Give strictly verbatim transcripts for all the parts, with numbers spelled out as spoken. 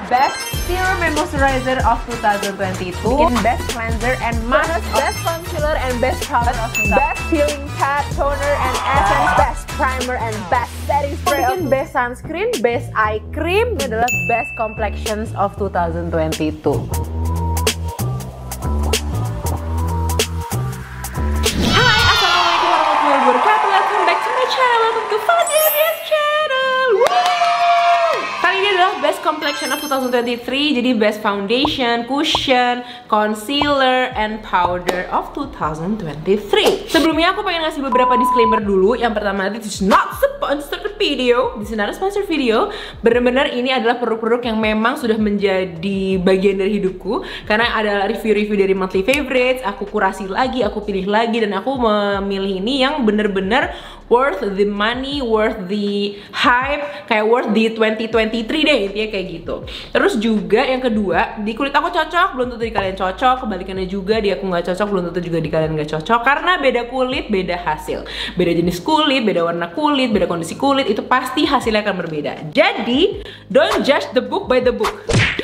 Best Serum and Moisturizer of two thousand twenty-two, in Best Cleanser and Mask, Best Concealer and Best Powder of Best Healing Pad, Toner and Essence, Best Primer and Best Setting Spray, in Best Sunscreen, Best Eye Cream. Ini adalah Best Complexions of two thousand twenty-two. Hai, assalamualaikum warahmatullahi wabarakatuh. Welcome back to my channel. Welcome to Fadia's channel. Woo! Kali ini adalah Best Complexion of two thousand twenty-three. Jadi Best Foundation, Cushion, Concealer, and Powder of two thousand twenty-three. Sebelumnya aku pengen ngasih beberapa disclaimer dulu. Yang pertama, this is not sponsored video. This is not a sponsored video. Bener-bener ini adalah produk-produk yang memang sudah menjadi bagian dari hidupku. Karena ada review-review dari monthly favorites. Aku kurasi lagi, aku pilih lagi, dan aku memilih ini yang bener-bener worth the money, worth the hype, kayak worth the twenty twenty-three deh, intinya kayak gitu. Terus juga yang kedua, di kulit aku cocok, belum tentu di kalian cocok. Kebalikannya juga, di aku nggak cocok, belum tentu juga di kalian nggak cocok. Karena beda kulit, beda hasil. Beda jenis kulit, beda warna kulit, beda kondisi kulit, itu pasti hasilnya akan berbeda. Jadi, don't judge the book by the book.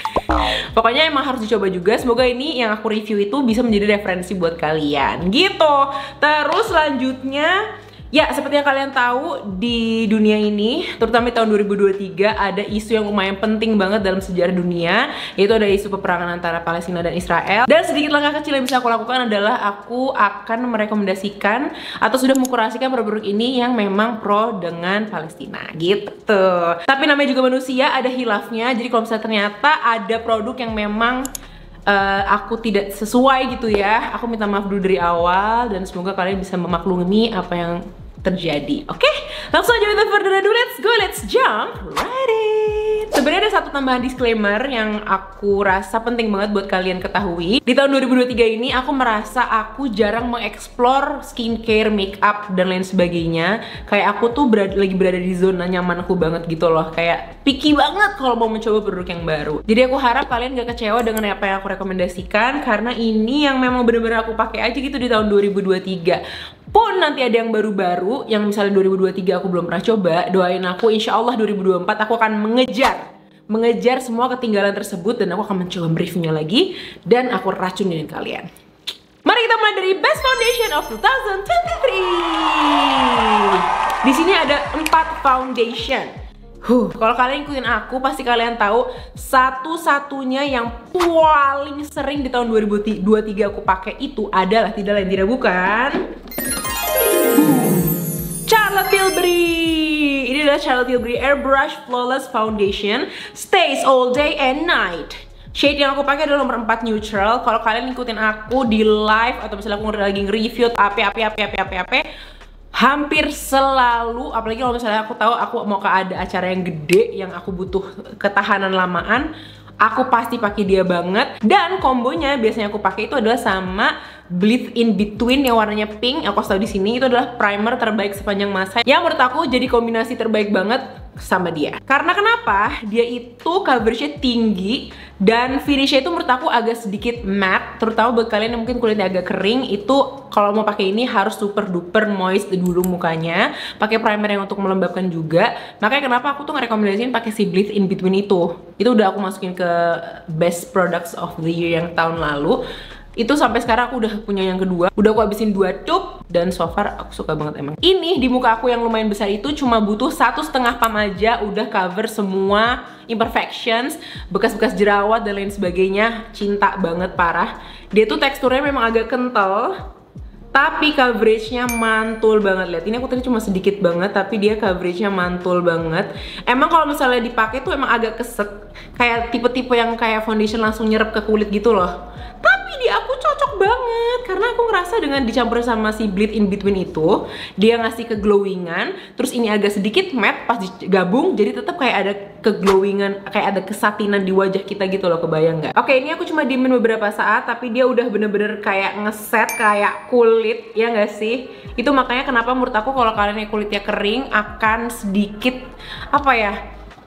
Pokoknya emang harus dicoba juga. Semoga ini yang aku review itu bisa menjadi referensi buat kalian gitu. Terus selanjutnya, ya, seperti yang kalian tahu, di dunia ini, terutama di tahun dua ribu dua puluh tiga, ada isu yang lumayan penting banget dalam sejarah dunia, yaitu ada isu peperangan antara Palestina dan Israel. Dan sedikit langkah kecil yang bisa aku lakukan adalah aku akan merekomendasikan atau sudah mengkurasikan produk-produk ini yang memang pro dengan Palestina gitu. Tapi namanya juga manusia, ada hilafnya. Jadi kalau misalnya ternyata ada produk yang memang Uh, aku tidak sesuai gitu ya, aku minta maaf dulu dari awal, dan semoga kalian bisa memaklumi apa yang terjadi. Oke, okay? Langsung aja, without further ado, let's go, let's jump right in. Sebenarnya ada satu tambahan disclaimer yang aku rasa penting banget buat kalian ketahui. Di tahun dua ribu dua puluh tiga ini aku merasa aku jarang mengeksplor skincare, makeup, dan lain sebagainya. Kayak aku tuh berada, lagi berada di zona nyamanku banget gitu loh. Kayak picky banget kalau mau mencoba produk yang baru. Jadi aku harap kalian gak kecewa dengan apa yang aku rekomendasikan, karena ini yang memang bener-bener aku pakai aja gitu di tahun dua ribu dua puluh tiga. Pun nanti ada yang baru-baru, yang misalnya dua ribu dua puluh tiga aku belum pernah coba, doain aku, insya Allah dua ribu dua puluh empat aku akan mengejar mengejar semua ketinggalan tersebut, dan aku akan mencoba mereviewnya lagi, dan aku racunin kalian. Mari kita mulai dari Best Foundation of two thousand twenty-three. Di sini ada empat foundation. Huh, kalau kalian ikutin aku, pasti kalian tahu satu-satunya yang paling sering di tahun dua ribu dua puluh tiga aku pakai itu adalah tidak lain tidak bukan Charlotte Tilbury. Ini adalah Charlotte Tilbury Airbrush Flawless Foundation, stays all day and night. Shade yang aku pakai adalah nomor empat neutral. Kalau kalian ikutin aku di live atau misalnya aku lagi nge-review apa apa apa apa apa apa, hampir selalu, apalagi kalau misalnya aku tahu aku mau ke ada acara yang gede yang aku butuh ketahanan lamaan, aku pasti pakai dia banget. Dan kombonya biasanya aku pakai itu adalah sama Bleed in Between yang warnanya pink. Aku tahu di sini itu adalah primer terbaik sepanjang masa, yang menurut aku jadi kombinasi terbaik banget sama dia. Karena kenapa? Dia itu coveragenya tinggi dan finishnya itu menurut aku agak sedikit matte. Terutama buat kalian yang mungkin kulitnya agak kering, itu kalau mau pakai ini harus super duper moist dulu mukanya. Pakai primer yang untuk melembabkan juga. Makanya kenapa aku tuh ngerekomendasiin pakai si Bleed in Between itu. Itu udah aku masukin ke Best Products of the Year yang tahun lalu. Itu sampai sekarang aku udah punya yang kedua. Udah aku habisin dua tube, dan so far aku suka banget emang. Ini di muka aku yang lumayan besar itu cuma butuh satu setengah pump aja udah cover semua imperfections, bekas-bekas jerawat dan lain sebagainya. Cinta banget, parah. Dia tuh teksturnya memang agak kental, tapi coveragenya mantul banget. Lihat, ini aku tadi cuma sedikit banget, tapi dia coveragenya mantul banget. Emang kalau misalnya dipakai tuh emang agak keset, kayak tipe-tipe yang kayak foundation langsung nyerap ke kulit gitu loh. Tapi di aku cocok banget, karena aku ngerasa dengan dicampur sama si Bleed in Between itu, dia ngasih keglowingan. Terus ini agak sedikit matte, pas digabung jadi tetap kayak ada keglowingan, kayak ada kesatinan di wajah kita gitu loh, kebayang nggak? Oke, ini aku cuma diemin beberapa saat, tapi dia udah bener-bener kayak ngeset kayak kulit, ya nggak sih? Itu makanya kenapa menurut aku kalau kalian yang kulitnya kering akan sedikit apa ya,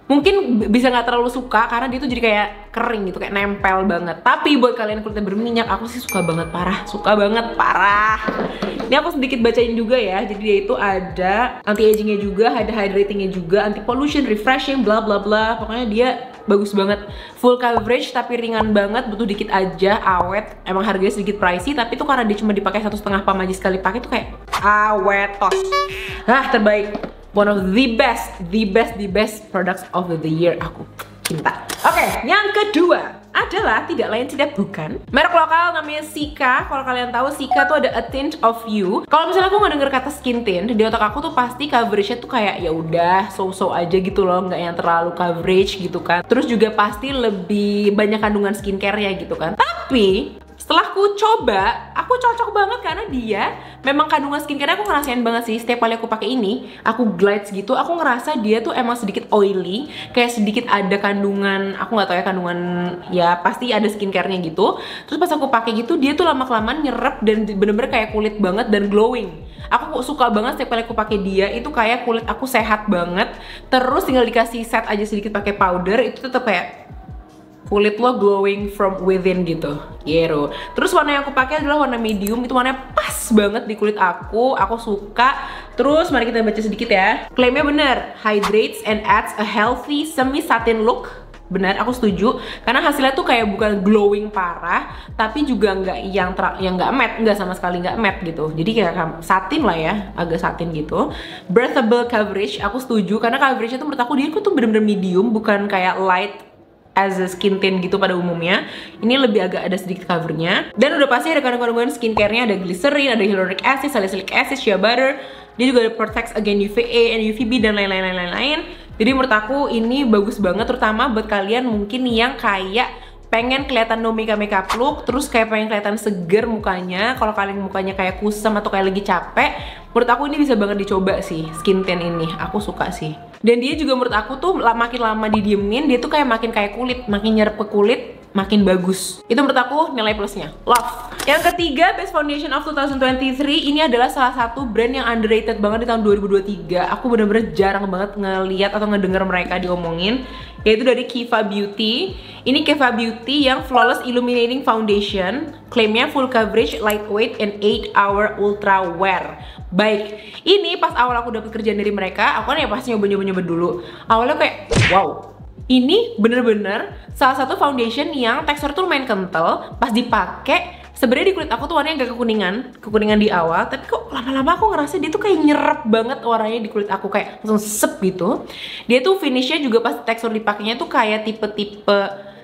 mungkin bisa nggak terlalu suka karena dia tuh jadi kayak kering gitu, kayak nempel banget. Tapi buat kalian kulitnya berminyak, aku sih suka banget, parah, suka banget, parah. Ini aku sedikit bacain juga ya. Jadi dia itu ada anti agingnya juga, ada hydratingnya juga, anti pollution, refreshing, bla bla bla. Pokoknya dia bagus banget, full coverage tapi ringan banget, butuh dikit aja, awet. Emang harganya sedikit pricey, tapi tuh karena dia cuma dipakai satu setengah pam aja sekali pakai tuh kayak awet tos. Ah, terbaik. One of the best, the best, the best products of the year. Aku cinta. Oke, okay, yang kedua adalah tidak lain tidak bukan merek lokal namanya Cica. Kalau kalian tahu, Cica tuh ada A Tint of You. Kalau misalnya aku nggak denger kata skin tint, di otak aku tuh pasti coveragenya tuh kayak ya udah so-so aja gitu loh, nggak yang terlalu coverage gitu kan. Terus juga pasti lebih banyak kandungan skincare ya gitu kan. Tapi setelah aku coba, aku cocok banget karena dia memang kandungan skincare aku ngerasain banget sih. Setiap kali aku pakai ini, aku glides gitu, aku ngerasa dia tuh emang sedikit oily, kayak sedikit ada kandungan, aku nggak tahu ya kandungan, ya pasti ada skincare-nya gitu. Terus pas aku pakai gitu, dia tuh lama-kelamaan nyerep dan bener-bener kayak kulit banget dan glowing. Aku suka banget setiap kali aku pakai dia, itu kayak kulit aku sehat banget. Terus tinggal dikasih set aja sedikit pakai powder, itu tetap kayak kulit lo glowing from within gitu, gitu. Terus warna yang aku pakai adalah warna medium, itu warnanya pas banget di kulit aku, aku suka. Terus mari kita baca sedikit ya. Klaimnya bener, hydrates and adds a healthy semi satin look. Benar, aku setuju. Karena hasilnya tuh kayak bukan glowing parah, tapi juga nggak yang ter yang nggak matte, nggak sama sekali nggak matte gitu. Jadi kayak satin lah ya, agak satin gitu. Breathable coverage, aku setuju karena coveragenya tuh menurut aku dia tuh bener-bener medium, bukan kayak light as a skin tint gitu pada umumnya. Ini lebih agak ada sedikit covernya. Dan udah pasti ada kandungan-kandungan skincare-nya, ada glycerin, ada hyaluronic acid, salicylic acid, shea butter. Dia juga ada protects against U V A and U V B dan lain-lain lain-lain. Jadi menurut aku ini bagus banget, terutama buat kalian mungkin yang kayak pengen kelihatan no makeup makeup look, terus kayak pengen kelihatan seger mukanya. Kalau kalian mukanya kayak kusam atau kayak lagi capek, menurut aku ini bisa banget dicoba sih skin tint ini. Aku suka sih. Dan dia juga menurut aku tuh makin lama didiemin, dia tuh kayak makin kayak kulit, makin nyerap ke kulit, makin bagus. Itu menurut aku nilai plusnya. Love. Yang ketiga, best foundation of two thousand twenty-three, ini adalah salah satu brand yang underrated banget di tahun dua ribu dua puluh tiga. Aku bener-bener jarang banget ngeliat atau ngedenger mereka diomongin, yaitu dari Kiva Beauty. Ini Kiva Beauty yang Flawless Illuminating Foundation. Klaimnya full coverage, lightweight, and eight hour ultra wear. Baik, ini pas awal aku dapet kerjaan dari mereka, aku kan ya pasti nyoba-nyoba dulu. Awalnya kayak, wow, ini bener-bener salah satu foundation yang tekstur tuh lumayan kental. Pas dipakai, sebenarnya di kulit aku tuh warnanya agak kekuningan, kekuningan di awal. Tapi kok lama-lama aku ngerasa dia tuh kayak nyerap banget warnanya di kulit aku, kayak langsung sep gitu. Dia tuh finishnya juga pas tekstur dipakainya tuh kayak tipe-tipe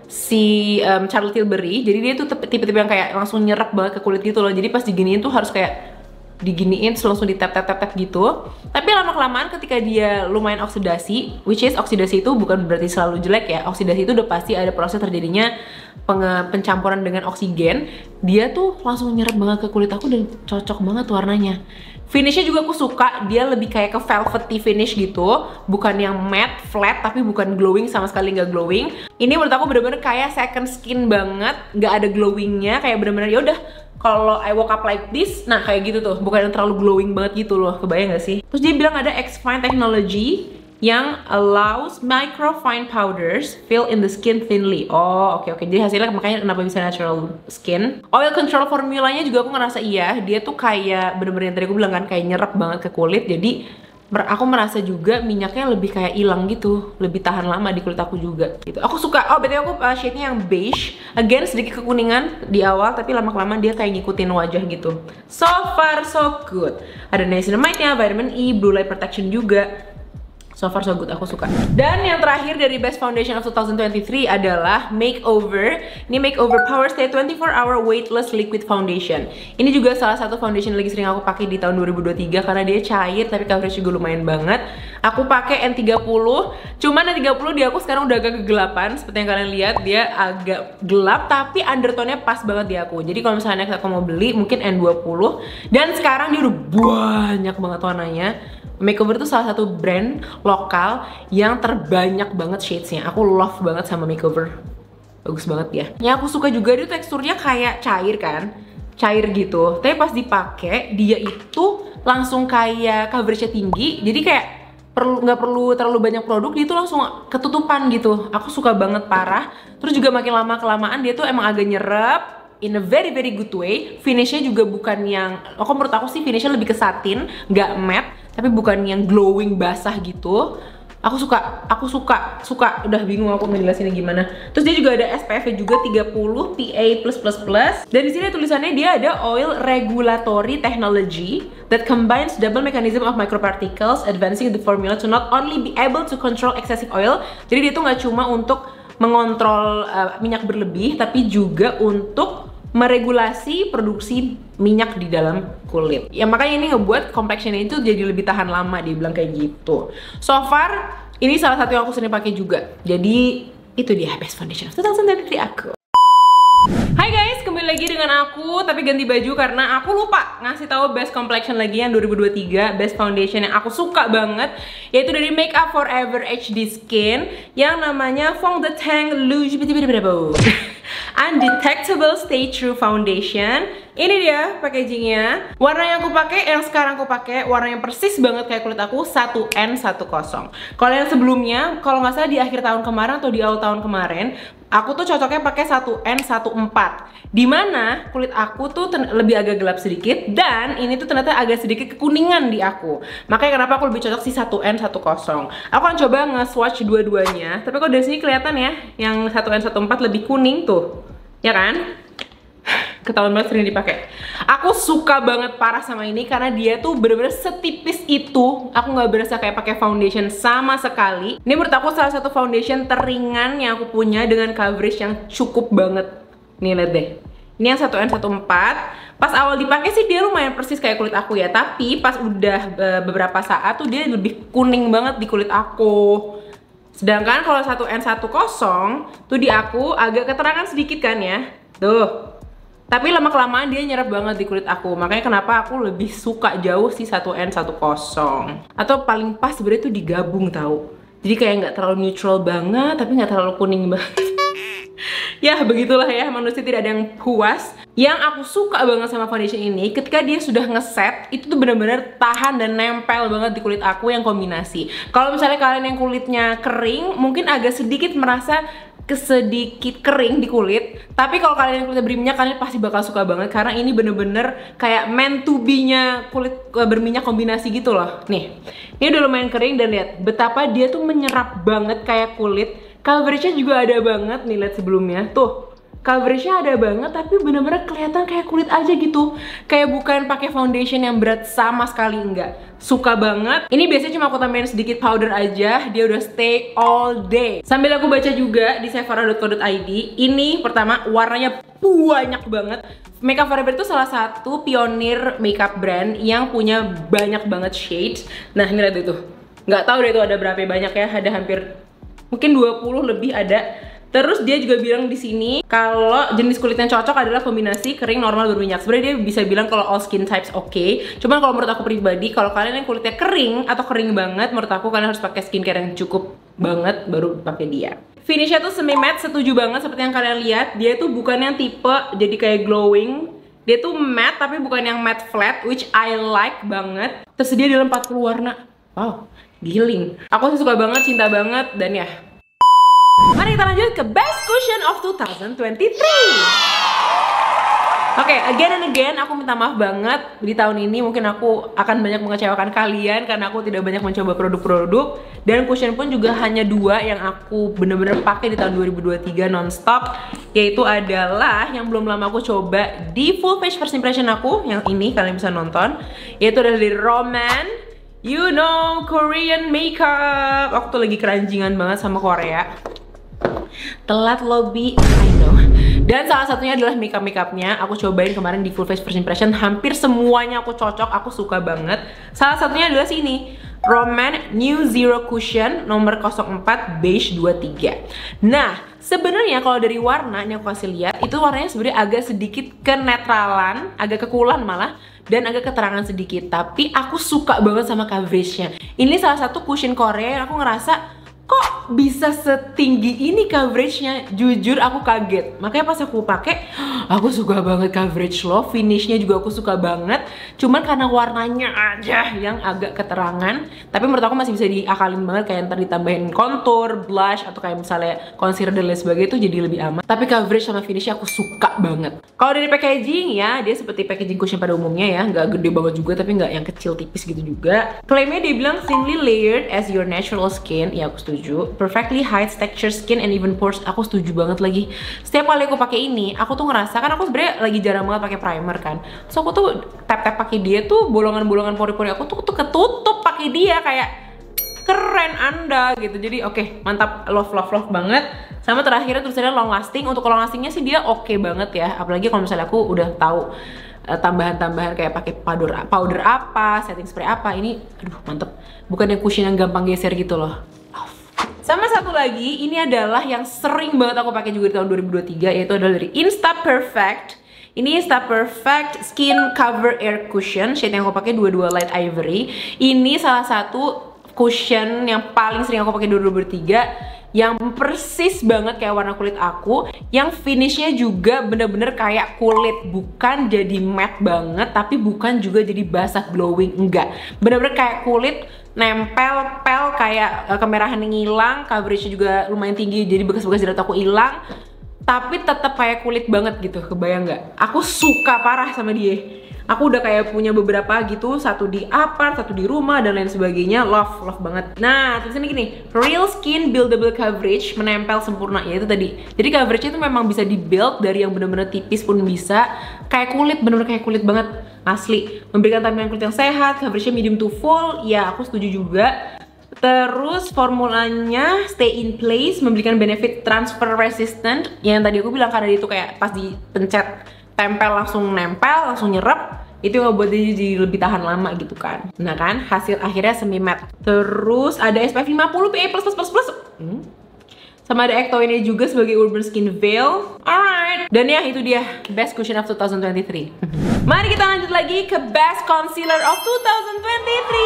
si um, Charlotte Tilbury. Jadi dia tuh tipe-tipe yang kayak langsung nyerap banget ke kulit gitu loh. Jadi pas diginiin tuh harus kayak diginiin terus langsung di tap tap tap tap gitu. Tapi lama kelamaan ketika dia lumayan oksidasi, which is oksidasi itu bukan berarti selalu jelek ya. Oksidasi itu udah pasti ada proses terjadinya pencampuran dengan oksigen. Dia tuh langsung nyerap banget ke kulit aku dan cocok banget warnanya. Finishnya juga aku suka, dia lebih kayak ke velvety finish gitu, bukan yang matte, flat, tapi bukan glowing, sama sekali nggak glowing. Ini menurut aku bener-bener kayak second skin banget, nggak ada glowingnya, kayak bener-bener ya udah. Kalau I woke up like this, nah kayak gitu tuh, bukan yang terlalu glowing banget gitu loh, kebayang gak sih? Terus dia bilang ada X-Fine Technology yang allows microfine powders fill in the skin thinly. Oh, oke okay, oke. Okay. Jadi hasilnya makanya kenapa bisa natural skin. Oil control formulanya juga aku ngerasa iya, dia tuh kayak bener-bener yang tadi aku bilang kan, kayak nyerap banget ke kulit. Jadi aku merasa juga minyaknya lebih kayak hilang gitu, lebih tahan lama di kulit aku juga gitu. Aku suka. Oh, berarti aku uh, shade-nya yang beige. Again sedikit kekuningan di awal, tapi lama-kelamaan dia kayak ngikutin wajah gitu. So far so good. Ada niacinamide-nya, vitamin E, blue light protection juga. So far so good, aku suka. Dan yang terakhir dari best foundation of two thousand twenty-three adalah Makeover. Ini Makeover Power Stay twenty-four hour Weightless Liquid Foundation. Ini juga salah satu foundation yang lagi sering aku pakai di tahun dua ribu dua puluh tiga karena dia cair tapi coverage juga lumayan banget. Aku pakai N tiga puluh. Cuman N tiga puluh di aku sekarang udah agak kegelapan. Seperti yang kalian lihat, dia agak gelap tapi undertone-nya pas banget di aku. Jadi kalau misalnya next aku mau beli mungkin N dua puluh. Dan sekarang dia udah banyak banget warnanya. Makeover itu salah satu brand lokal yang terbanyak banget shades-nya. Aku love banget sama Makeover. Bagus banget ya. Yang aku suka juga dia teksturnya kayak cair kan. Cair gitu. Tapi pas dipakai dia itu langsung kayak coverage-nya tinggi. Jadi kayak perlu nggak perlu terlalu banyak produk, dia tuh langsung ketutupan gitu. Aku suka banget parah. Terus juga makin lama kelamaan dia tuh emang agak nyerap in a very very good way. Finishnya juga bukan yang, aku menurut aku sih finishnya lebih ke satin, nggak matte, tapi bukan yang glowing basah gitu. Aku suka, aku suka, suka. Udah bingung aku ngejelasinnya gimana. Terus dia juga ada S P F-nya juga tiga puluh P A plus plus plus. Dan di sini tulisannya dia ada oil regulatory technology that combines double mechanism of microparticles, advancing the formula to not only be able to control excessive oil. Jadi dia tuh nggak cuma untuk mengontrol uh, minyak berlebih, tapi juga untuk meregulasi produksi minyak di dalam kulit. Ya makanya ini ngebuat complexion itu jadi lebih tahan lama, dia bilang kayak gitu. So far ini salah satu yang aku sering pakai juga. Jadi itu dia best foundation of twenty twenty-three aku. Hai guys, kembali lagi dengan aku, tapi ganti baju karena aku lupa ngasih tahu best complexion lagi yang dua ribu dua puluh tiga, best foundation yang aku suka banget, yaitu dari Make Up For Ever H D Skin yang namanya Fond de Teint Luge Undetectable Stay True Foundation. Ini dia packagingnya. Warna yang aku pakai, yang sekarang aku pakai, warna yang persis banget kayak kulit aku, satu N satu nol. Kalau yang sebelumnya, kalau nggak salah di akhir tahun kemarin atau di awal tahun kemarin, aku tuh cocoknya pakai satu N satu empat. Dimana kulit aku tuh lebih agak gelap sedikit, dan ini tuh ternyata agak sedikit kekuningan di aku. Makanya kenapa aku lebih cocok sih satu N satu nol. Aku akan coba nge-swatch dua-duanya. Tapi kok dari sini kelihatan ya, yang satu N satu empat lebih kuning tuh. Ya kan? Ketahuan banget sering dipakai. Aku suka banget parah sama ini karena dia tuh bener-bener setipis itu. Aku nggak berasa kayak pakai foundation sama sekali. Ini menurut aku salah satu foundation teringan yang aku punya dengan coverage yang cukup banget. Nih lihat deh. Ini yang satu N satu empat. Pas awal dipakai sih dia lumayan persis kayak kulit aku ya. Tapi pas udah beberapa saat tuh dia lebih kuning banget di kulit aku. Sedangkan kalau satu N satu nol tuh di aku agak keterangan sedikit kan ya. Tuh. Tapi lama-kelamaan dia nyerap banget di kulit aku. Makanya kenapa aku lebih suka jauh sih satu N satu nol. Atau paling pas sebenarnya tuh digabung tahu. Jadi kayak nggak terlalu neutral banget, tapi nggak terlalu kuning banget. Ya begitulah ya, manusia tidak ada yang puas. Yang aku suka banget sama foundation ini, ketika dia sudah ngeset, itu tuh bener-bener tahan dan nempel banget di kulit aku yang kombinasi. Kalau misalnya kalian yang kulitnya kering, mungkin agak sedikit merasa kesedikit kering di kulit. Tapi kalau kalian yang kulitnya berminyak, kalian pasti bakal suka banget karena ini bener-bener kayak meant to be-nya kulit berminyak kombinasi gitu loh. Nih, ini udah lumayan kering dan lihat betapa dia tuh menyerap banget kayak kulit. Coverage-nya juga ada banget nih, lihat sebelumnya tuh. Coverage-nya ada banget tapi bener-bener kelihatan kayak kulit aja gitu. Kayak bukan pakai foundation yang berat sama sekali, enggak. Suka banget. Ini biasanya cuma aku tambahin sedikit powder aja, dia udah stay all day. Sambil aku baca juga di sephora dot co dot i d, ini pertama warnanya banyak banget. Make Up For Ever itu salah satu pionir makeup brand yang punya banyak banget shades. Nah, ini lihat itu. Nggak tahu deh itu ada berapa banyak ya, ada hampir mungkin dua puluh lebih ada. Terus dia juga bilang di sini kalau jenis kulit yang cocok adalah kombinasi kering, normal, berminyak. Sebenarnya dia bisa bilang kalau all skin types oke. Okay. Cuman kalau menurut aku pribadi, kalau kalian yang kulitnya kering atau kering banget, menurut aku kalian harus pakai skincare yang cukup banget baru pakai dia. Finishnya tuh semi matte, setuju banget seperti yang kalian lihat. Dia tuh bukan yang tipe jadi kayak glowing. Dia tuh matte tapi bukan yang matte flat, which I like banget. Tersedia dalam empat puluh warna. Wow, giling. Aku sih suka banget, cinta banget, dan ya. Mari kita lanjut ke best cushion of two thousand twenty-three. Oke, okay, again and again aku minta maaf banget. Di tahun ini mungkin aku akan banyak mengecewakan kalian karena aku tidak banyak mencoba produk-produk. Dan cushion pun juga hanya dua yang aku bener-bener pakai di tahun dua ribu dua puluh tiga nonstop. Yaitu adalah yang belum lama aku coba di full face first impression aku. Yang ini kalian bisa nonton. Yaitu adalah dari Roman, you know, Korean makeup. Aku tuh lagi keranjingan banget sama Korea. Telat lobby, I know. Dan salah satunya adalah makeup makeupnya. Aku cobain kemarin di full face first impression, hampir semuanya aku cocok, aku suka banget. Salah satunya adalah sini, Roman New Zero Cushion nomor nol empat beige dua tiga. Nah, sebenarnya kalau dari warna ini aku kasih lihat, itu warnanya sebenarnya agak sedikit kenetralan, agak kekulan malah, dan agak keterangan sedikit. Tapi aku suka banget sama coveragenya. Ini salah satu cushion Korea yang aku ngerasa kok bisa setinggi ini coveragenya. Jujur aku kaget. Makanya pas aku pakai, Aku suka banget coverage loh, finishnya juga aku suka banget. Cuman karena warnanya aja yang agak keterangan. Tapi menurut aku masih bisa diakalin banget, kayak ntar ditambahin contour, blush, atau kayak misalnya concealer dan lain sebagainya, itu jadi lebih aman. Tapi coverage sama finishnya aku suka banget. Kalau dari packaging ya, dia seperti packaging cushion pada umumnya ya, nggak gede banget juga tapi nggak yang kecil tipis gitu juga. Klaimnya dia bilang thinly layered as your natural skin, ya aku setuju. Perfectly hides texture skin and even pores, aku setuju banget lagi. Setiap kali aku pakai ini, aku tuh ngerasa, kan aku sebenarnya lagi jarang banget pakai primer kan. So aku tuh tap-tap pakai dia tuh bolongan-bolongan pori-pori aku tuh tuh ketutup pakai dia, kayak keren Anda gitu. Jadi oke, okay, mantap, love love love banget. Sama terakhirnya tulisannya long lasting. Untuk long lastingnya sih dia oke okay banget ya. Apalagi kalau misalnya aku udah tahu tambahan-tambahan kayak pakai powder powder apa, setting spray apa, ini aduh mantep. Bukan yang cushion yang gampang geser gitu loh. Sama satu lagi, ini adalah yang sering banget aku pakai juga di tahun dua ribu dua puluh tiga, yaitu adalah dari Insta Perfect. Ini Insta Perfect Skin Cover Air Cushion, shade yang aku pakai dua puluh dua Light Ivory. Ini salah satu cushion yang paling sering aku pakai di dua ribu dua puluh tiga, yang persis banget kayak warna kulit aku, yang finishnya juga bener-bener kayak kulit, bukan jadi matte banget, tapi bukan juga jadi basah glowing, enggak, bener-bener kayak kulit, nempel, pel, kayak uh, kemerahan yang hilang, coveragenya juga lumayan tinggi, jadi bekas-bekas jerat aku hilang, tapi tetap kayak kulit banget gitu, kebayang nggak? Aku suka parah sama dia. Aku udah kayak punya beberapa gitu, satu di apart, satu di rumah, dan lain sebagainya. Love, love banget. Nah, tulisannya gini, real skin buildable coverage, menempel sempurna, ya itu tadi. Jadi coveragenya itu memang bisa di-build dari yang bener-bener tipis pun bisa, kayak kulit, bener-bener kayak kulit banget, asli. Memberikan tampilan kulit yang sehat, coveragenya medium to full, ya aku setuju juga. Terus formulanya stay in place, memberikan benefit transfer resistant, yang tadi aku bilang karena dia itu kayak pas dipencet tempel langsung nempel, langsung nyerap, itu yang buat dia jadi lebih tahan lama gitu kan. Nah kan, hasil akhirnya semi matte. Terus ada S P F lima puluh P A plus plus plus plus. Hmm. Sama ada Ectoine juga sebagai Urban Skin Veil. Alright. Dan ya itu dia Best Cushion of dua ribu dua puluh tiga. Mari kita lanjut lagi ke Best Concealer of dua ribu dua puluh tiga.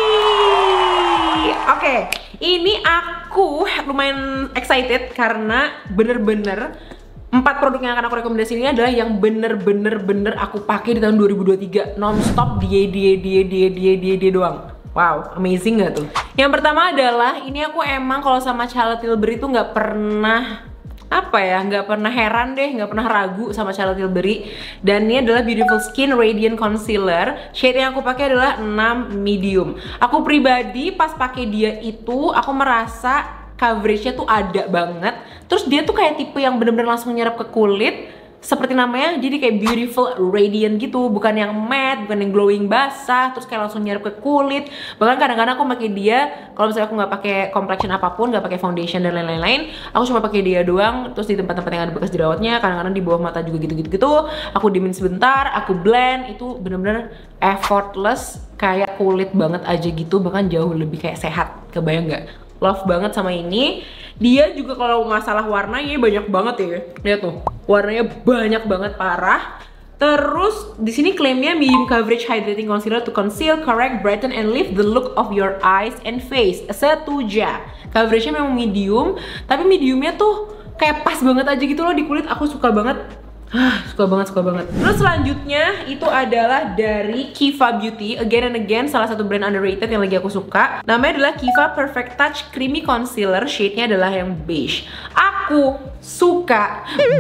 Oke, okay. Ini aku lumayan excited karena bener-bener empat produk yang akan aku rekomendasiin ini adalah yang bener-bener bener aku pakai di tahun dua ribu dua puluh tiga, non-stop dia dia dia dia dia dia dia doang. Wow, amazing gak tuh? Yang pertama adalah ini aku emang kalau sama Charlotte Tilbury tuh nggak pernah apa ya, nggak pernah heran deh, nggak pernah ragu sama Charlotte Tilbury. Dan ini adalah Beautiful Skin Radiant Concealer. Shade yang aku pakai adalah enam medium. Aku pribadi pas pakai dia itu aku merasa coveragenya tuh ada banget. Terus dia tuh kayak tipe yang bener-bener langsung nyerap ke kulit, seperti namanya, jadi kayak beautiful radiant gitu, bukan yang matte, bukan yang glowing basah, terus kayak langsung nyerap ke kulit. Bahkan kadang-kadang aku pakai dia kalau misalnya aku nggak pakai complexion apapun, nggak pakai foundation dan lain-lain, aku cuma pakai dia doang. Terus di tempat-tempat yang ada bekas jerawatnya, kadang-kadang di bawah mata juga gitu-gitu gitu, aku diemin sebentar, aku blend, itu bener-bener effortless, kayak kulit banget aja gitu, bahkan jauh lebih kayak sehat. Kebayang nggak? Love banget sama ini. Dia juga kalau masalah warnanya banyak banget ya. Lihat tuh, warnanya banyak banget parah. Terus di sini klaimnya medium coverage hydrating concealer to conceal, correct, brighten and lift the look of your eyes and face. Setuju. Coveragenya memang medium, tapi mediumnya tuh kayak pas banget aja gitu loh di kulit. Aku suka banget. Suka banget, suka banget. Terus selanjutnya itu adalah dari Kiva Beauty. Again and again, salah satu brand underrated yang lagi aku suka. Namanya adalah Kiva Perfect Touch Creamy Concealer. Shade-nya adalah yang beige. Aku suka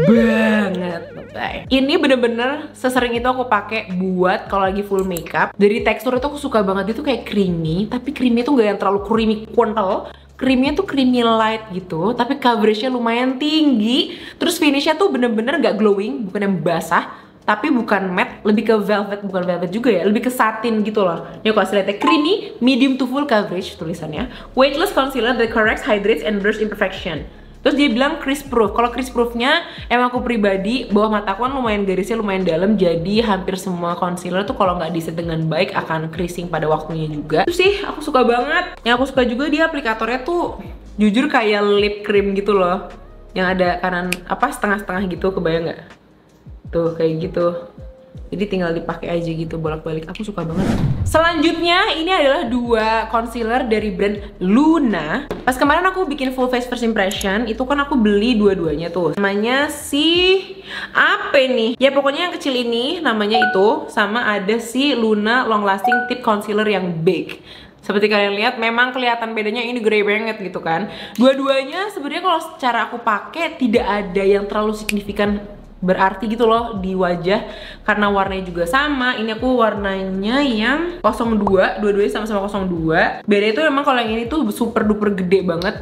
banget. Ini bener-bener sesering itu aku pakai buat kalau lagi full makeup. Dari tekstur itu aku suka banget. Dia tuh kayak creamy, tapi creamy tuh gak yang terlalu creamy kental. Creamnya tuh creamy light gitu, tapi coveragenya lumayan tinggi. Terus finishnya tuh bener-bener gak glowing, bukan yang basah, tapi bukan matte, lebih ke velvet, bukan velvet juga ya, lebih ke satin gitu loh. Ini kalau lihatnya creamy, medium to full coverage tulisannya. Weightless concealer that corrects, hydrates, and blurs imperfection. Terus dia bilang crease proof. Kalau crease proofnya emang aku pribadi bawah mata aku kan lumayan garisnya lumayan dalam, jadi hampir semua concealer tuh kalau nggak diset dengan baik akan creasing pada waktunya juga. Terus sih aku suka banget. Yang aku suka juga dia aplikatornya tuh jujur kayak lip cream gitu loh, yang ada kanan apa setengah-setengah gitu, kebayang nggak? Tuh kayak gitu. Jadi tinggal dipakai aja gitu bolak-balik. Aku suka banget. Selanjutnya ini adalah dua concealer dari brand Luna. Pas kemarin aku bikin full face first impression, itu kan aku beli dua-duanya tuh. Namanya si apa nih? Ya pokoknya yang kecil ini namanya itu, sama ada si Luna Long Lasting Tip Concealer yang big. Seperti kalian lihat, memang kelihatan bedanya, ini gede banget gitu kan. Dua-duanya sebenarnya kalau secara aku pakai tidak ada yang terlalu signifikan berarti gitu loh di wajah, karena warnanya juga sama. Ini aku warnanya yang nol dua, dua-duanya sama-sama nol dua. Beda itu memang kalau yang ini tuh super duper gede banget.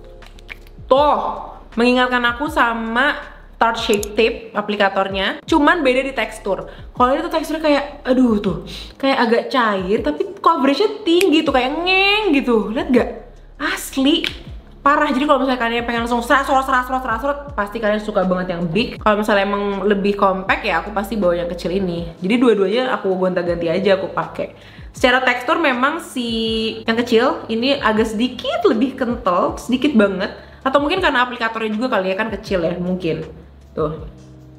Tuh, mengingatkan aku sama Tarte Shape Tape aplikatornya, cuman beda di tekstur. Kalau itu teksturnya kayak, aduh tuh, kayak agak cair, tapi coveragenya tinggi tuh, kayak ngeng gitu. Lihat gak? Asli parah. Jadi kalau misalnya kalian pengen langsung serat serat serat serat serat, pasti kalian suka banget yang big. Kalau misalnya emang lebih compact ya aku pasti bawa yang kecil ini. Jadi dua-duanya aku gonta-ganti aja aku pakai. Secara tekstur memang si yang kecil ini agak sedikit lebih kental, sedikit banget. Atau mungkin karena aplikatornya juga kali ya, kan kecil ya mungkin. Tuh.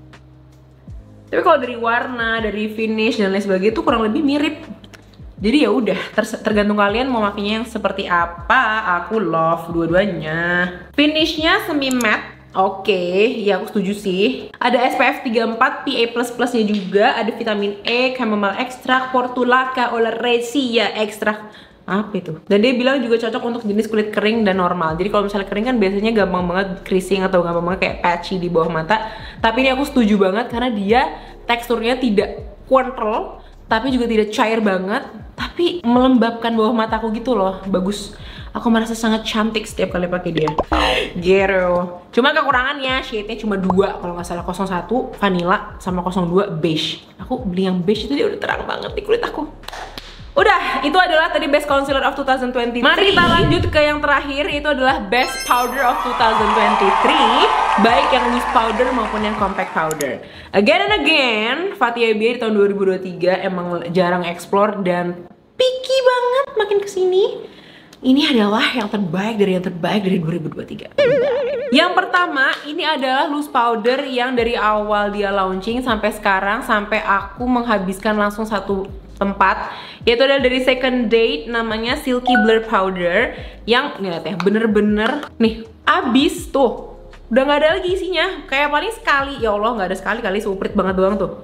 Tapi kalau dari warna, dari finish dan lain sebagainya itu kurang lebih mirip. Jadi ya udah, ter tergantung kalian mau makainya yang seperti apa. Aku love dua-duanya. Finishnya semi matte. Oke, okay, ya aku setuju sih. Ada S P F tiga puluh empat, P A plus plus nya juga. Ada vitamin E, chamomile extract, portulaca, oleracea extract. Apa itu? Dan dia bilang juga cocok untuk jenis kulit kering dan normal. Jadi kalau misalnya kering kan biasanya gampang banget creasing atau gampang banget kayak patchy di bawah mata. Tapi ini aku setuju banget karena dia teksturnya tidak kental, tapi juga tidak cair banget, tapi melembabkan bawah mataku gitu loh. Bagus. Aku merasa sangat cantik setiap kali pakai dia. Gitu. Cuma kekurangannya shade-nya cuma dua kalau nggak salah, nol satu vanilla sama nol dua beige. Aku beli yang beige itu dia udah terang banget di kulit aku. Udah, itu adalah tadi best concealer of two thousand twenty-three. Mari kita lanjut ke yang terakhir, itu adalah best powder of two thousand twenty-three, baik yang loose powder maupun yang compact powder. Again and again, Fathia Biar di tahun dua ribu dua puluh tiga emang jarang explore dan picky banget makin kesini. Ini adalah yang terbaik dari yang terbaik dari dua ribu dua puluh tiga. Yang pertama, ini adalah loose powder yang dari awal dia launching sampai sekarang, sampai aku menghabiskan langsung satu tempat, yaitu adalah dari Second Date, namanya Silky Blur Powder. Yang, nih lihat ya, bener-bener nih, abis tuh, udah nggak ada lagi isinya, kayak paling sekali, ya Allah nggak ada sekali, kali seuprit banget doang tuh.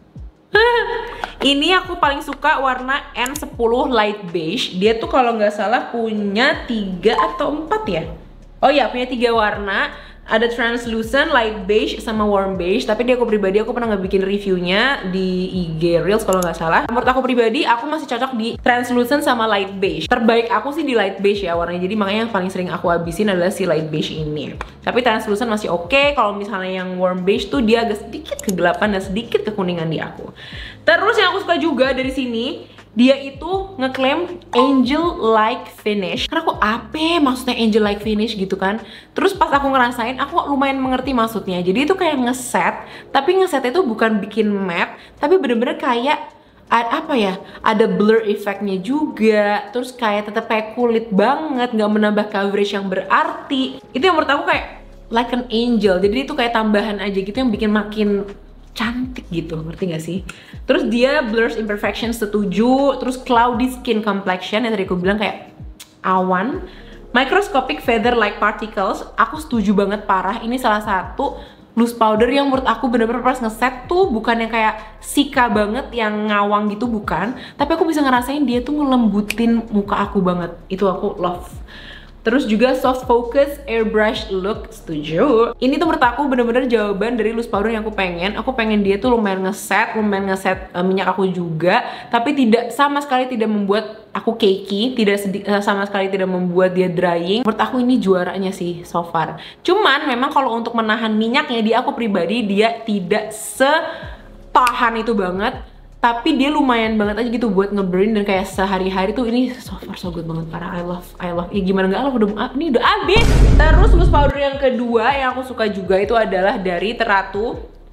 Ini aku paling suka warna N sepuluh Light Beige. Dia tuh kalau nggak salah punya tiga atau empat ya. Oh ya, punya tiga warna. Ada translucent, light beige, sama warm beige. Tapi dia aku pribadi, aku pernah nggak bikin reviewnya di I G Reels kalau nggak salah. Menurut aku pribadi, aku masih cocok di translucent sama light beige. Terbaik aku sih di light beige ya warnanya. Jadi makanya yang paling sering aku habisin adalah si light beige ini. Tapi translucent masih oke. Okay. Kalau misalnya yang warm beige tuh dia agak sedikit kegelapan dan sedikit kekuningan di aku. Terus yang aku suka juga dari sini, dia itu ngeklaim angel like finish. Karena aku apa maksudnya angel like finish gitu kan. Terus pas aku ngerasain, aku lumayan mengerti maksudnya. Jadi itu kayak ngeset, tapi ngesetnya itu bukan bikin matte, tapi bener-bener kayak apa ya, ada blur effectnya juga. Terus kayak tetap kayak kulit banget, nggak menambah coverage yang berarti. Itu yang menurut aku kayak like an angel. Jadi itu kayak tambahan aja gitu yang bikin makin cantik gitu, ngerti gak sih? Terus dia blurs imperfection setuju. Terus cloudy skin complexion yang tadi aku bilang kayak awan. Microscopic feather like particles, aku setuju banget parah. Ini salah satu loose powder yang menurut aku bener-bener pas ngeset tuh bukan yang kayak sika banget yang ngawang gitu, bukan. Tapi aku bisa ngerasain dia tuh ngelembutin muka aku banget. Itu aku love. Terus juga soft focus airbrush look, setuju. Ini tuh menurut aku bener-bener jawaban dari loose powder yang aku pengen. Aku pengen dia tuh lumayan ngeset, lumayan ngeset uh, minyak aku juga, tapi tidak sama sekali tidak membuat aku cakey, tidak uh, sama sekali tidak membuat dia drying. Menurut aku ini juaranya sih so far. Cuman memang kalau untuk menahan minyaknya, di aku pribadi dia tidak setahan itu banget. Tapi dia lumayan banget aja gitu buat nge-burn, dan kayak sehari-hari tuh ini so far so good banget, parah. I love, I love. Ya gimana nggak love, udah ini udah abis. Terus loose powder yang kedua yang aku suka juga itu adalah dari Teratu.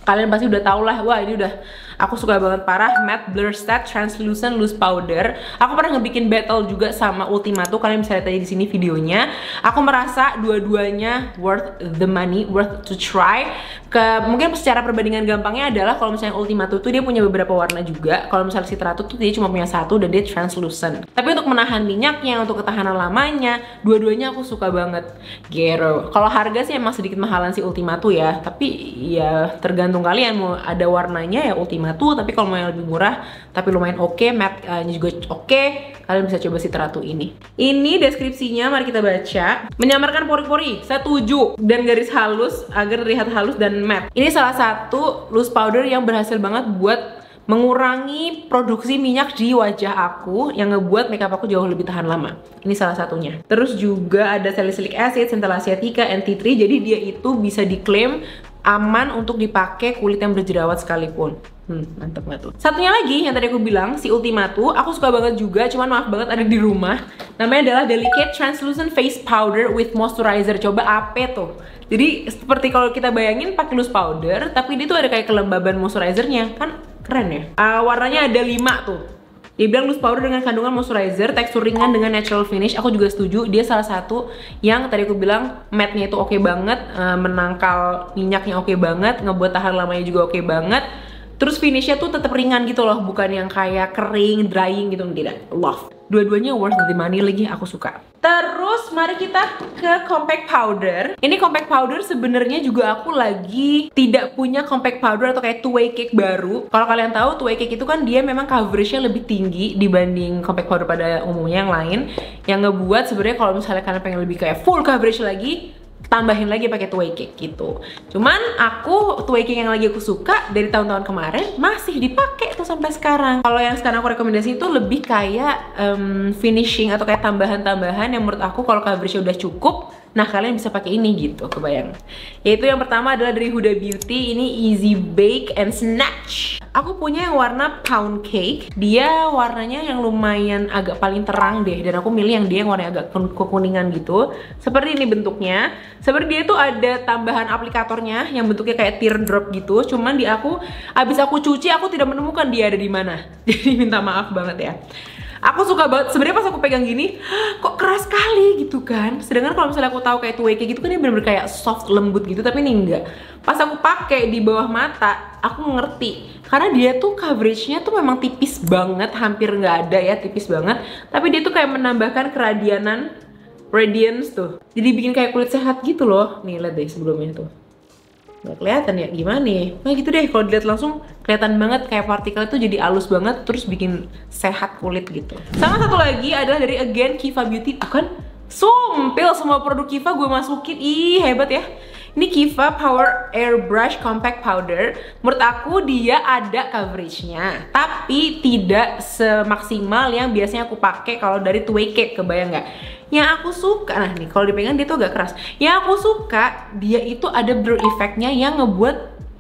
Kalian pasti udah tau lah, wah ini udah aku suka banget parah. Matte Blur Set Translucent Loose Powder. Aku pernah ngebikin battle juga sama Ultimato, kalian bisa lihat aja di sini videonya. Aku merasa dua-duanya worth the money, worth to try. Ke mungkin secara perbandingan gampangnya adalah kalau misalnya Ultimato tuh dia punya beberapa warna juga. Kalau misalnya Citrato tuh dia cuma punya satu dan dia translucent. Tapi untuk menahan minyaknya, untuk ketahanan lamanya, dua-duanya aku suka banget. Gero. Kalau harga sih emang sedikit mahalan si Ultimato ya, tapi ya tergantung kalian mau ada warnanya ya Ultimato, tapi kalau mau yang lebih murah tapi lumayan oke, okay, matte-nya juga oke, okay, kalian bisa coba Citrato ini. Ini deskripsinya, mari kita baca. Menyamarkan pori-pori, setuju, dan garis halus agar terlihat halus dan matte. Ini salah satu loose powder yang berhasil banget buat mengurangi produksi minyak di wajah aku, yang ngebuat makeup aku jauh lebih tahan lama. Ini salah satunya. Terus juga ada salicylic acid, centella asiatica, N T three, jadi dia itu bisa diklaim aman untuk dipakai kulit yang berjerawat sekalipun. Hmm, mantep gak tuh? Satunya lagi yang tadi aku bilang, si Ultimato, aku suka banget juga, cuman maaf banget ada di rumah. Namanya adalah Delicate Translucent Face Powder with Moisturizer. Coba apa tuh? Jadi seperti kalau kita bayangin pakai loose powder, tapi dia tuh ada kayak kelembaban moisturizernya, kan keren ya? Uh, warnanya ada lima tuh. Dia bilang loose powder dengan kandungan moisturizer, tekstur ringan dengan natural finish. Aku juga setuju, dia salah satu yang tadi aku bilang matte-nya itu oke okay banget, uh, menangkal minyaknya oke okay banget, ngebuat tahan lamanya juga oke okay banget. Terus finishnya tuh tetap ringan gitu loh, bukan yang kayak kering, drying gitu, tidak. Love. Dua-duanya worth the money lagi, aku suka. Terus mari kita ke compact powder. Ini compact powder sebenarnya juga aku lagi tidak punya compact powder atau kayak two way cake baru. Kalau kalian tahu two way cake itu kan dia memang coveragenya lebih tinggi dibanding compact powder pada umumnya yang lain. Yang ngebuat sebenarnya kalau misalnya kalian pengen lebih kayak full coverage lagi, tambahin lagi pakai two way cake gitu. Cuman aku two way cake yang lagi aku suka dari tahun-tahun kemarin masih dipakai tuh sampai sekarang. Kalau yang sekarang aku rekomendasi itu lebih kayak um, finishing atau kayak tambahan-tambahan yang menurut aku kalau coveragenya udah cukup, nah kalian bisa pakai ini gitu, kebayang. Yaitu yang pertama adalah dari Huda Beauty, ini Easy Bake and Snatch. Aku punya yang warna Pound Cake. Dia warnanya yang lumayan agak paling terang deh, dan aku milih yang dia yang warnanya agak kekuningan gitu. Seperti ini bentuknya. Seperti dia tuh ada tambahan aplikatornya yang bentuknya kayak teardrop gitu. Cuman di aku, abis aku cuci aku tidak menemukan dia ada di mana. Jadi minta maaf banget ya. Aku suka banget, sebenarnya pas aku pegang gini, kok keras sekali gitu kan. Sedangkan kalau misalnya aku tahu kayak two way cake gitu kan dia bener-bener kayak soft, lembut gitu, tapi ini enggak. Pas aku pakai di bawah mata, aku ngerti. Karena dia tuh coveragenya tuh memang tipis banget, hampir nggak ada ya, tipis banget. Tapi dia tuh kayak menambahkan keradianan, radiance tuh. Jadi bikin kayak kulit sehat gitu loh. Nih lihat deh sebelumnya tuh. Nggak kelihatan ya, gimana ya? Nah gitu deh, kalau dilihat langsung kelihatan banget kayak partikel itu jadi halus banget, terus bikin sehat kulit gitu. Sama satu lagi adalah dari again Kiva Beauty. Tuh kan, sumpil semua produk Kiva gue masukin, ih hebat ya. Ini Kiva Power Airbrush Compact Powder. Menurut aku dia ada coveragenya, tapi tidak semaksimal yang biasanya aku pakai kalau dari two way cake, kebayang nggak? Yang aku suka, nah nih kalau dipegang dia tuh agak keras. Yang aku suka, dia itu ada blur effectnya yang ngebuat,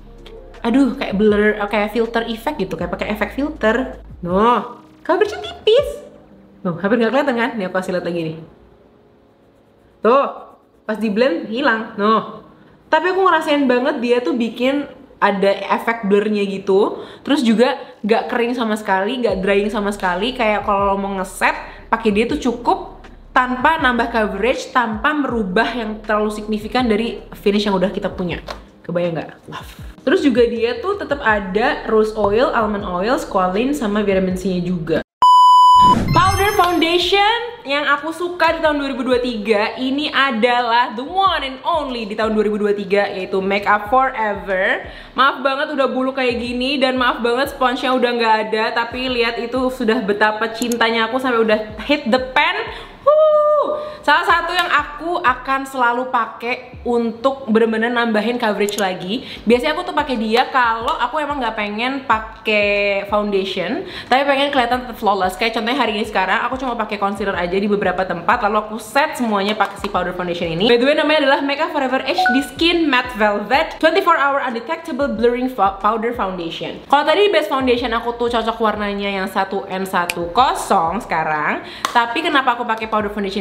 aduh kayak blur, kayak filter effect gitu, kayak pakai efek filter. Noh, coveragenya tipis. Noh, hampir nggak kelihatan kan? Nih aku kasih lihat lagi nih. Tuh, pas di blend hilang. Noh. Tapi aku ngerasain banget dia tuh bikin ada efek blurnya gitu. Terus juga gak kering sama sekali, gak drying sama sekali. Kayak kalau mau ngeset, pakai dia tuh cukup tanpa nambah coverage, tanpa merubah yang terlalu signifikan dari finish yang udah kita punya. Kebayang gak? Love. Terus juga dia tuh tetap ada rose oil, almond oil, squalene, sama vitamin C-nya juga. Powder foundation yang aku suka di tahun dua ribu dua puluh tiga ini adalah the one and only di tahun dua ribu dua puluh tiga, yaitu Make Up For Ever. Maaf banget udah bulu kayak gini, dan maaf banget sponsnya udah nggak ada, tapi lihat itu sudah betapa cintanya aku sampai udah hit the pan. Woo! Salah satu yang aku akan selalu pakai untuk bener-bener nambahin coverage lagi. Biasanya aku tuh pakai dia kalau aku emang nggak pengen pakai foundation, tapi pengen kelihatan tetap flawless. Kayak contohnya hari ini sekarang aku cuma pakai concealer aja di beberapa tempat, lalu aku set semuanya pakai si powder foundation ini. By the way, namanya adalah Make Up For Ever H D Skin Matte Velvet twenty-four hour Undetectable Blurring Powder Foundation. Kalau tadi base foundation aku tuh cocok warnanya yang satu N satu kosong sekarang, tapi kenapa aku pakai powder foundationnya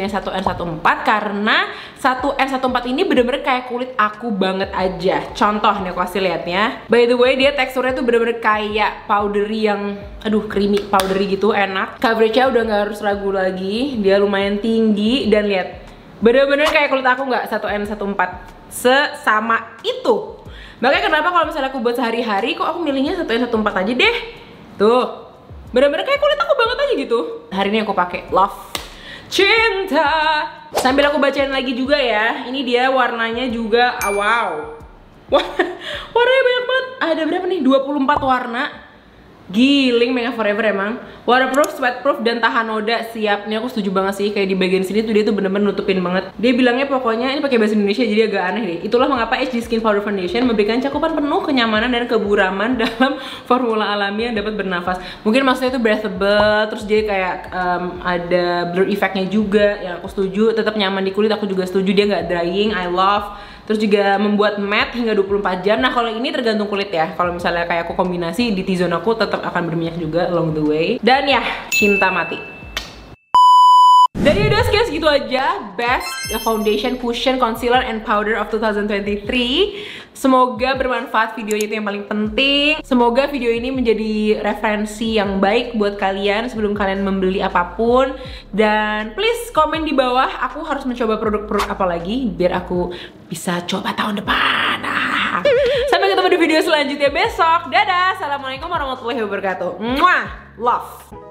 satu N satu empat karena satu N satu empat ini bener-bener kayak kulit aku banget aja. Contoh nih aku kasih liatnya. By the way, dia teksturnya tuh bener-bener kayak powdery yang aduh creamy powdery gitu, enak. Coveragenya udah nggak harus ragu lagi. Dia lumayan tinggi dan lihat bener-bener kayak kulit aku nggak satu N satu empat sesama itu. Makanya kenapa kalau misalnya aku buat sehari-hari kok aku milihnya satu N satu empat aja deh. Tuh. Bener-bener kayak kulit aku banget aja gitu. Hari ini aku pakai Love Cinta. Sambil aku bacain lagi juga ya. Ini dia warnanya juga, ah, wow. Wah, warnanya banyak banget. Ada berapa nih? dua puluh empat warna. Giling Makeup Forever emang. Waterproof, sweatproof, dan tahan noda. Siap. Ini aku setuju banget sih. Kayak di bagian sini tuh dia tuh bener-bener nutupin banget. Dia bilangnya pokoknya ini pakai bahasa Indonesia jadi agak aneh deh. Itulah mengapa H D Skin Powder Foundation memberikan cakupan penuh kenyamanan dan keburaman dalam formula alami yang dapat bernafas. Mungkin maksudnya itu breathable, terus dia kayak um, ada blur effectnya juga. Yang aku setuju. Tetap nyaman di kulit. Aku juga setuju dia nggak drying. I love. Terus juga membuat matte hingga dua puluh empat jam. Nah kalau ini tergantung kulit ya. Kalau misalnya kayak aku kombinasi di T-zone aku tetap akan berminyak juga along the way. Dan ya, cinta mati. Jadi udah sekian segitu aja best foundation, cushion, concealer, and powder of two thousand twenty-three. Semoga bermanfaat videonya, itu yang paling penting. Semoga video ini menjadi referensi yang baik buat kalian sebelum kalian membeli apapun. Dan please komen di bawah aku harus mencoba produk-produk apa lagi biar aku bisa coba tahun depan. Ah. Sampai ketemu di video selanjutnya besok. Dadah. Assalamualaikum warahmatullahi wabarakatuh. Mwah. Love.